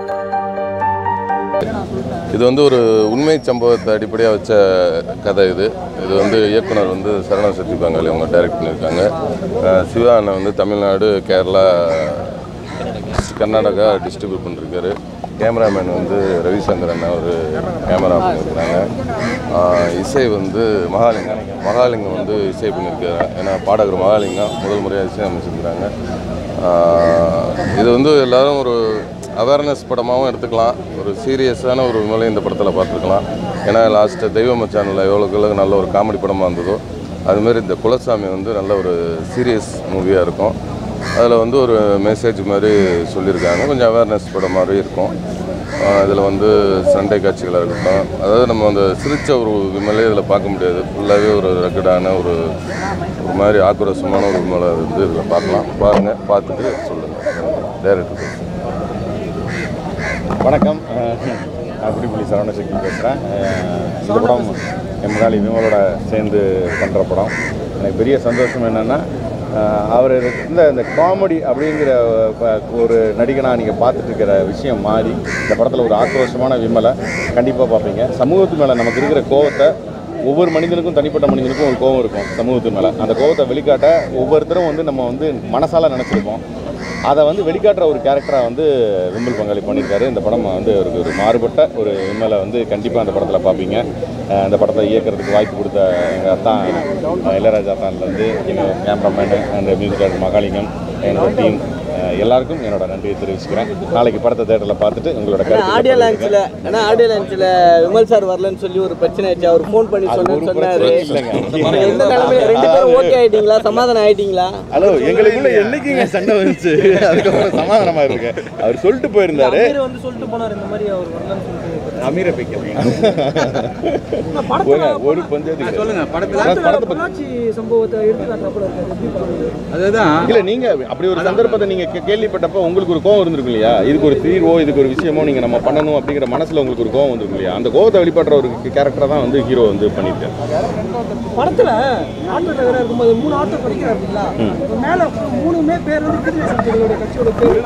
இது வந்து ஒரு உண்மை சம்பவத்தை அடிப்படையாக வச்ச கதை. இது வந்து இயக்குனர் வந்து சரண சக்தி பங்காளி அவங்க டைரக்ட் பண்ணியிருக்காங்க. சிவா அண்ணன் வந்து தமிழ்நாடு, கேரளா, கர்நாடகா டிஸ்ட்ரிபியூட் பண்ணியிருக்காரு. கேமராமேன் வந்து ரவிசங்கர் அண்ணன் ஒரு கேமரா பண்ணியிருக்கிறாங்க. இசை வந்து மகாலிங்கம் வந்து இசை பண்ணியிருக்காரு. ஏன்னா பாடகர் மகாலிங்கம் முதல் முறையாக இசை அமைச்சிருக்கிறாங்க. இது வந்து எல்லோரும் ஒரு அவேர்னஸ் படமாகவும் எடுத்துக்கலாம், ஒரு சீரியஸான ஒரு விமலை இந்த படத்தில் பார்த்துருக்கலாம். ஏன்னா லாஸ்ட்டு தெய்வ மச்சானில் எவ்வளோக்கு நல்ல ஒரு காமெடி படமாக இருந்ததோ அதுமாரி இந்த குலசாமி வந்து நல்ல ஒரு சீரியஸ் மூவியாக இருக்கும். அதில் வந்து ஒரு மெசேஜ் மாதிரி சொல்லியிருக்காங்க, கொஞ்சம் அவேர்னஸ் படம் மாதிரி இருக்கும். இதில் வந்து சண்டை காட்சிகளாக இருக்கட்டும், அதாவது நம்ம அந்த சிரித்த ஒரு விமலே இதில் பார்க்க முடியாது. ஃபுல்லாகவே ஒரு ரெக்கடான ஒரு மாதிரி ஆக்ரோஷமான ஒரு விமலை வந்து இதில் பார்க்கலாம். பாருங்கள், பார்த்துட்டு சொல்லுங்கள். டைரக்டர் வணக்கம், நான் குடிப்புள்ளி சரவணசக்தி பேசுகிறேன். இந்த படம் என் முதலாளி விமலோட சேர்ந்து பண்ணுற படம். எனக்கு பெரிய சந்தோஷம் என்னென்னா, அவர் இந்த காமெடி அப்படிங்கிற ஒரு நடிகனாக நீங்கள் பார்த்துட்ருக்கிற விஷயம் மாறி இந்த படத்தில் ஒரு ஆக்ரோஷமான விமலை கண்டிப்பாக பார்ப்பீங்க. சமூகத்து மேலே நமக்கு இருக்கிற கோவத்தை, ஒவ்வொரு மனிதனுக்கும் தனிப்பட்ட மனிதனுக்கும் ஒரு கோவம் இருக்கும் சமூகத்து மேலே. அந்த கோவத்தை வெளிக்காட்ட ஒவ்வொருத்தரும் வந்து நம்ம வந்து மனசால் நினச்சிருப்போம். அதை வந்து வெளிக்காட்டுற ஒரு கேரக்டராக வந்து விமல் பங்காளி பண்ணியிருக்காரு. இந்த படம் வந்து ஒரு மாறுபட்ட ஒரு விமலை வந்து கண்டிப்பாக அந்த படத்தில் பார்ப்பீங்க. அந்த படத்தை இயக்கிறதுக்கு வாய்ப்பு கொடுத்த எங்கள் அத்தான் இளையராஜா அத்தான்லேருந்து எங்கள் கேமராமேனு அந்த மியூசிக் டைரக்டர் மகாலிங்கம், என்னோட டீம் எல்லாருக்கும் என்னோட நன்றியை தெரிவிச்சுக்கிறேன். நாளைக்கு படத்தை தேட்டரில் பார்த்துட்டு உங்களோட ஆடியோ லான்ச்சில் விமல் சார் வரலன்னு சொல்லி ஒரு பிரச்சனை ஆயிடுச்சு. அவர் ஃபோன் பண்ணி சொன்னாரு. எந்த நிலைமையில 2 பேரும் ஓகே ஆயிட்டீங்களா, சமாதானம் ஆயிட்டீங்களா? ஹலோ, எங்களுக்குள்ள என்னைக்குங்க சண்டை வந்துச்சு, அதுக்கப்புறம் சமாதானமாக இருக்கு. அவர் சொல்லிட்டு போயிருந்தாரு, வந்து சொல்லிட்டு போனார் இந்த மாதிரி அவர் வரலன்னு சொல்லிட்டு. அமீரை பிடிக்கிறீங்க ஒரு பஞ்சாயத்து சொல்லுங்க. சம்பவத்தை அதுதான் இல்லை, நீங்கள் அப்படி ஒரு சந்தர்ப்பத்தை நீங்கள் கேள்விப்பட்டப்போ உங்களுக்கு ஒரு கோவம் இருந்திருக்கும் இல்லையா? இதுக்கு ஒரு தீர்வோ இதுக்கு ஒரு விஷயமோ நீங்கள் நம்ம பண்ணணும் அப்படிங்கிற மனசில் உங்களுக்கு ஒரு கோவம் வந்துருக்கும் இல்லையா? அந்த கோவத்தை வெளிப்படுற ஒரு கேரக்டரை தான் வந்து ஹீரோ வந்து பண்ணியிருக்காரு. படத்தில் ஆட்டோ டிரைவராக இருக்கும்போது 3 ஆட்டோ படிக்கிறாருங்களா, மேலே 3மே பேர் வந்து கட்சியோட பேர்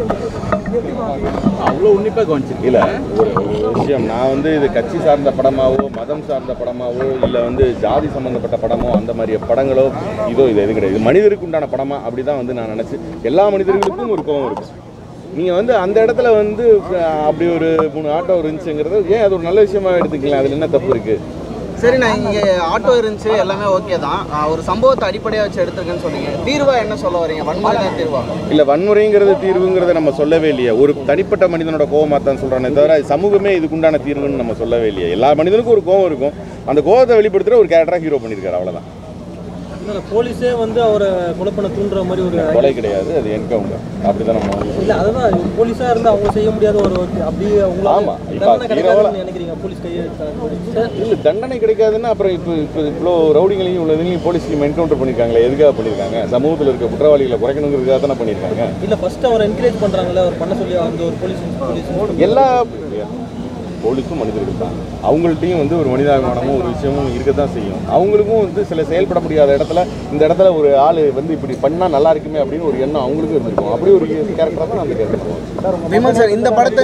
அவ்வளோ உன்னிப்பாக கவனிச்சிருக்கு. இல்லை, ஒரு விஷயம், நான் வந்து இது கட்சி சார்ந்த படமாவோ மதம் சார்ந்த படமாவோ இல்லை வந்து ஜாதி சம்மந்தப்பட்ட படமோ அந்த மாதிரி படங்களோ இதோ இது எது கிடையாது. இது மனிதருக்கு உண்டான படமா அப்படி தான் வந்து நான் நினச்சி, எல்லா மனிதர்களுக்கும் ஒரு கோவம் இருக்கும். நீங்கள் வந்து அந்த இடத்துல வந்து அப்படி ஒரு 3 ஆட்டோ இருந்துச்சுங்கிறது ஏன் அது ஒரு நல்ல விஷயமா எடுத்துக்கலாம், அதில் என்ன தப்பு இருக்குது? சரி, நான் இங்கே ஆட்டோ இருந்துச்சு, எல்லாமே ஓகே தான். ஒரு சம்பவத்தை அடிப்படையாக வச்சு எடுத்துருக்கேன்னு சொன்னீங்க. தீர்வா என்ன சொல்ல வரீங்க? வன்முறை தான் தீர்வா? இல்லை, வன்முறைங்கிறது தீர்வுங்கிறத நம்ம சொல்லவே இல்லையே. ஒரு தனிப்பட்ட மனிதனோட கோவமாக தான் சொல்கிறானே தவிர சமூகமே இதுக்குண்டான தீர்வுன்னு நம்ம சொல்லவே இல்லையே. எல்லா மனிதனுக்கும் ஒரு கோவம் இருக்கும். அந்த கோவத்தை வெளிப்படுத்துகிற ஒரு கேரக்டராக ஹீரோ பண்ணியிருக்காரு, அவ்வளோதான். போலீஸே வந்து அவரை கொலை பண்ண தூண்டுற மாதிரி ஒரு கொலை கிடையாது, அது என்கவுண்டர். அப்படி தான் நம்ம இல்லை, அதுதான் போலீஸாக இருந்தால் அவங்க செய்ய முடியாத ஒரு அப்படியே அவங்க. ஆமாம், இப்போ நினைக்கிறீங்க போலீஸ் இல்லை தண்டனை கிடைக்காதுன்னா அப்புறம் இவ்வளோ ரவுடிங்களையும் இவ்வளோ இதுலையும் போலீஸ்லையும் என்கவுண்டர் பண்ணியிருக்காங்களே, எதுக்காக பண்ணியிருக்காங்க? சமூகத்தில் இருக்க குற்றவாளிகளை குறைக்கணுங்கிறதுக்காக தானே பண்ணியிருக்காங்க. இல்லை, ஃபர்ஸ்ட் அவர் என்கரேஜ் பண்ணுறாங்களே, அவர் பண்ண சொல்லி அந்த ஒரு போலீஸ் எல்லா போலீஸும் மனிதர்கள் தான். அவங்கள்ட்டையும் வந்து ஒரு மனிதாபிமானமும் ஒரு விஷயமும் இருக்க தான் செய்யும். அவங்களுக்கும் வந்து சில செயல்பட முடியாத இடத்துல இந்த இடத்துல ஒரு ஆள் வந்து இப்படி பண்ணால் நல்லா இருக்குமே அப்படின்னு ஒரு எண்ணம் அவங்களுக்கும் இருந்திருக்கும். அப்படி ஒரு கேரக்டராக தான் அந்த கேரக்டர். விமல் சார், இந்த படத்தை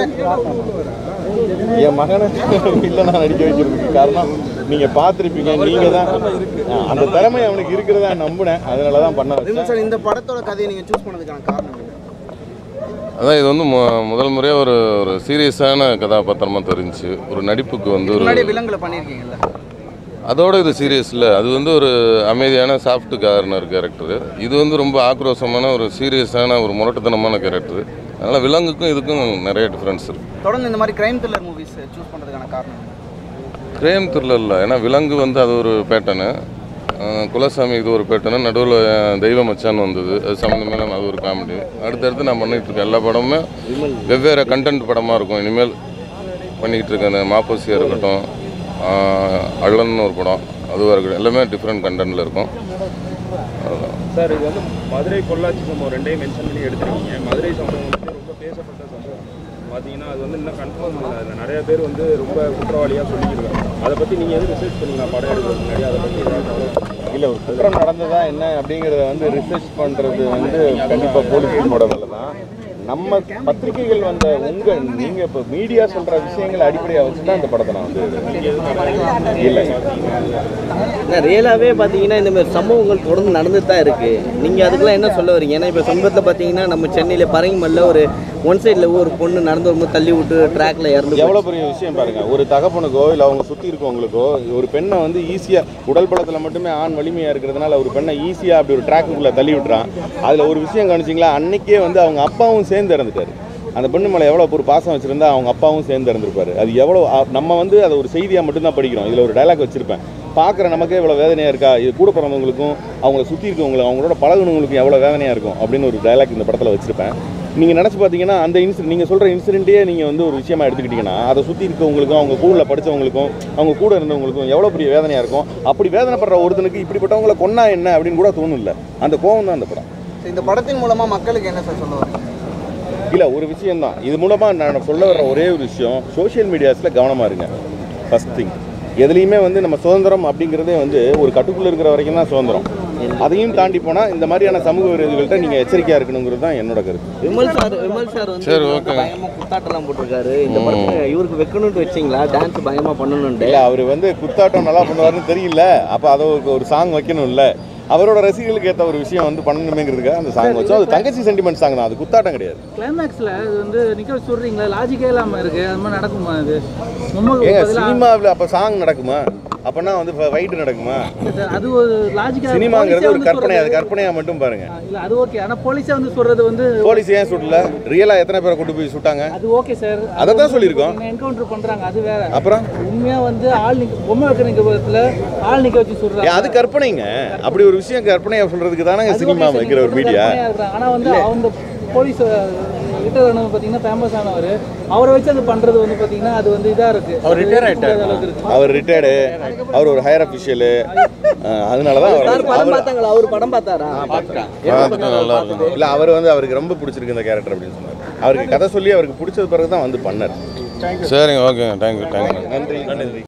என் மகனை இல்லை நான் நடிக்க வைக்கிறதுக்கு காரணம் நீங்கள் பார்த்துருப்பீங்க. நீங்கள் தான் அந்த திறமை அவனுக்கு இருக்கிறதா நம்பினேன், அதனால தான் பண்ண வச்சேன். சார், இந்த படத்தோட கதையை நீங்கள் சூஸ் பண்ணதுக்கான காரணம்? அதான் இது வந்து முதல் முறையாக ஒரு சீரியஸான கதாபாத்திரமாக தெரிஞ்சு ஒரு நடிப்புக்கு வந்து ஒரு விலங்குல பண்ணியிருக்கீங்கல்ல, அதோடு இது சீரியஸ் இல்லை. அது வந்து ஒரு அமைதியான சாஃப்ட் கார்னர் கேரக்டரு. இது வந்து ரொம்ப ஆக்ரோஷமான ஒரு சீரியஸான ஒரு முரட்டுத்தனமான கேரக்டரு. அதனால் விலங்குக்கும் இதுக்கும் நிறைய டிஃப்ரென்ஸ் இருக்குது. தொடர்ந்து இந்த மாதிரி கிரைம் த்ரில்லர் மூவிஸ் சூஸ் பண்ணுறதுக்கான காரணம்? கிரைம் த்ரில்லர் இல்லை, ஏன்னா விலங்கு வந்து அது ஒரு பேட்டர்னு, குலசாமி இது ஒரு பேட்டர்னு, நடுவில் தெய்வ மச்சான் வந்தது, அது சம்மந்தமான அது ஒரு காமெடி. அடுத்தடுத்து நான் பண்ணிகிட்டு இருக்கேன். எல்லா படமுமே வெவ்வேறு கண்டென்ட் படமாக இருக்கும். இனிமேல் பண்ணிக்கிட்டு இருக்கேன். அந்த மாப்போசியாக இருக்கட்டும், அள்ளன்னு ஒரு படம் அதுவாக இருக்கட்டும், எல்லாமே டிஃப்ரெண்ட் கண்டென்ட்டில் இருக்கும். அதுதான் சார். இது வந்து மதுரை பொள்ளாச்சி சம்பவம் ரெண்டையும் மென்ஷன் பண்ணி எடுத்துருக்கீங்க. மதுரை சம்பவம் வந்து ரொம்ப பேசப்பட்ட சம்பவம் பார்த்தீங்கன்னா, அது வந்து இன்னும் கன்ஃபார்ம் இல்லை. அதில் நிறைய பேர் வந்து ரொம்ப குற்றவாளியாக சொல்லியிருக்காங்க. அதை பற்றி நீங்கள் எதுவும் ரிசர்ச் பண்ணீங்களா படம் எடுக்கிறதுக்கு முன்னாடி? அதை பற்றி இல்லை, ஒரு குற்றம் நடந்ததா என்ன அப்படிங்கிறத வந்து ரிசர்ச் பண்ணுறது வந்து கண்டிப்பாக போலீஸ் டீமோட வேலை தான். நம்ம பத்திரிகைகள் வந்த நீங்கள் இப்போ மீடியா சொல்கிற விஷயங்களை அடிப்படையாக வச்சு தான் இந்த படத்தை நான் வந்து இல்லை ரியலாகவே பார்த்தீங்கன்னா இந்த மாதிரி சம்பவங்கள் தொடர்ந்து நடந்துட்டு தான் இருக்குது. நீங்கள் அதுக்கெல்லாம் என்ன சொல்ல வரீங்க? ஏன்னா இப்போ சமீபத்தில் பார்த்தீங்கன்னா நம்ம சென்னையில் பரங்கிமல்ல ஒரு ஒன் சைடில் ஒரு பொண்ணு நடந்து வரும்போது தள்ளி விட்டு ட்ராக்ல இறந்து எவ்வளோ பெரிய விஷயம் பாருங்கள். ஒரு தகப்பனுக்கோ இல்லை அவங்க சுற்றி இருக்கவங்களுக்கோ ஒரு பெண்ணை வந்து ஈஸியாக உடல் பலத்தில் மட்டுமே ஆண் வலிமையாக இருக்கிறதுனால ஒரு பெண்ணை ஈஸியாக அப்படி ஒரு ட்ராக்குக்குள்ளே தள்ளி விட்டுறான். அதில் ஒரு விஷயம் கவனிச்சிங்களா, அன்னைக்கே வந்து அவங்க அப்பாவும் சேர்ந்து இறந்துட்டார். அந்த பெண்ணு மேலே எவ்வளோ ஒரு பாசம் வச்சுருந்தா அவங்க அப்பாவும் சேர்ந்து இறந்துருப்பார். அது எவ்வளோ நம்ம வந்து அதை ஒரு செய்தியாக மட்டும்தான் படிக்கிறோம். இதில் ஒரு டைலாக் வச்சுருப்பேன், பார்க்குற நமக்கே இவ்வளோ வேதனையாக இருக்கா, இது கூட பிறந்தவங்களுக்கும் அவங்கள சுற்றி இருக்கவங்களும் அவங்களோட பழகுனவங்களுக்கும் எவ்வளோ வேதனையாக இருக்கும் அப்படின்னு ஒரு டைலாக் இந்த படத்தில் வச்சுருப்பேன். நீங்கள் நினச்சி பார்த்தீங்கன்னா அந்த நீங்கள் சொல்கிற இன்சிடென்ட்டே நீங்கள் வந்து ஒரு விஷயமா எடுத்துக்கிட்டிங்கன்னா அதை சுற்றி இருக்கவங்களுக்கும் அவங்க கூடல படித்தவங்களுக்கும் அவங்க கூட இருந்தவங்களுக்கும் எவ்வளோ பெரிய வேதனையாக இருக்கும். அப்படி வேதனைப்படுற ஒருத்தனுக்கு இப்படிப்பட்டவங்களை கொன்னா என்ன அப்படின்னு கூட தோணும். இல்லை, அந்த கோவம் தான் அந்த படம். இந்த படத்தின் மூலமாக மக்களுக்கு என்ன சார் சொல்ல வரீங்க? இல்லை, ஒரு விஷயந்தான் இது மூலமாக நான் சொல்ல வர்ற ஒரே ஒரு விஷயம், சோஷியல் மீடியாஸில் கவனமாக இருங்க. ஃபஸ்ட் திங், எதுலேயுமே வந்து நம்ம சுதந்திரம் அப்படிங்கிறதே வந்து ஒரு கட்டுக்குள்ளே இருக்கிற வரைக்கும் தான் சுதந்திரம். அதையும் தாண்டி போனால் இந்த மாதிரியான சமூக விரோதிகள்கிட்ட நீங்கள் எச்சரிக்கையாக இருக்கணுங்கிறது தான் என்னோட கருத்து. விமல் சார் வந்து பயங்கரமாக குத்தாட்டெல்லாம் போட்டிருக்காரு. இந்த படத்தில் இவருக்கு வைக்கணும்னு வச்சிங்களா? டான்ஸ் பயங்கரமாக பண்ணணும்ட்டு. இல்லை, அவர் வந்து குத்தாட்டம் நல்லா பண்ணுவாருன்னு தெரியல, அப்போ அதை ஒரு சாங் வைக்கணும்ல. அவரோட ரசிகர்களுக்கு ஏற்ற ஒரு விஷயம் வந்து பண்ணணுமேங்கிறதுக்காக அந்த சாங் வச்சோம். அது தங்கச்சி சென்டிமெண்ட் சாங் தான், அது குத்தாட்டம் கிடையாது. கிளைமேக்ஸில் அது வந்து நிக்க சொல்கிறீங்களா, லாஜிக்கே இல்லாமல் இருக்குது. அது மாதிரி நடக்குமா? அது ஏங்க சினிமாவில் அப்போ சாங் நடக்குமா? அப்போனா வந்து ஃபைட்டு நடக்குமா? அது ஒரு லாஜிக்காக சினிமாங்கிறது ஒரு கற்பனை, அது கற்பனையாக மட்டும் பாருங்க. இல்லை அது ஓகே, ஆனால் போலீஸே வந்து சொல்கிறது வந்து போலீஸ் ஏன் சுடல? ரியலாக எத்தனை பேரை கூட்டு போய் சுட்டாங்க? அது ஓகே சார், அதை தான் சொல்லியிருக்கோம். என்கவுண்டர் பண்ணுறாங்க, அது வேற. அப்புறம் உண்மையாக வந்து ஆள் பொம்மை வைக்கிற நிற்கிறதுல ஆள் நிற்க வச்சு சொல்கிறாங்க. அது கற்பனைங்க. அப்படி ஒரு விஷயம் கற்பனையாக சொல்கிறதுக்கு தானே சினிமா வைக்கிற ஒரு மீடியா. ஆனால் வந்து அவங்க போலீஸ் ரிட்டையர் ஆனவர் பார்த்தீங்கன்னா ஃபேமஸ் ஆனவர், அவரை வச்சு அது பண்ணுறது வந்து பார்த்தீங்கன்னா அது வந்து இதாக இருக்குது. அவர் ரிட்டையர் ஆகிட்டார். அவர் ரிட்டையர்டு, அவர் ஒரு ஹையர் அஃபிஷியலு. அதனால தான் அவர் படம் பார்த்தாரா? இல்லை, அவர் வந்து அவருக்கு ரொம்ப பிடிச்சிருக்கு இந்த கேரக்டர் அப்படின்னு சொன்னார். அவருக்கு கதை சொல்லி அவருக்கு பிடிச்சது பிறகு தான் வந்து பண்ணார். சரிங்க, ஓகேங்க, தேங்க்யூ. நன்றி.